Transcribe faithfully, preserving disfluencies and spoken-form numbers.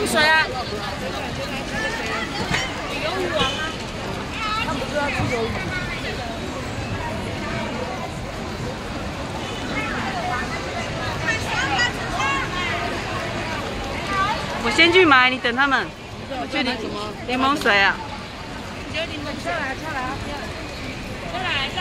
檬水啊。鱿鱼王啊。他们不是要吃鱿鱼？我先去买，你等他们。我去柠柠檬水啊。你觉得柠檬水？下来，下来，下来。